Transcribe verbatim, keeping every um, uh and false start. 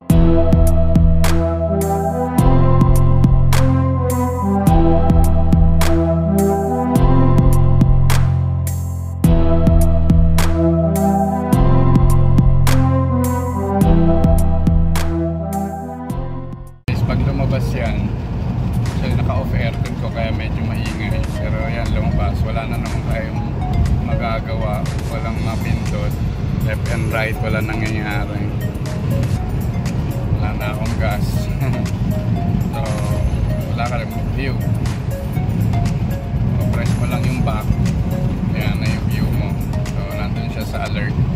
Pag lumabas yan, so naka-off aircon ko kaya medyo maingay. Pero yan, lumabas. Wala na naman tayong magagawa. Walang mapindot. Left and right, wala nangyayari. Wala na akong gas. So, wala ka rin view. So, press mo lang yung back. Yan na yung view mo. So, nandun siya sa alert.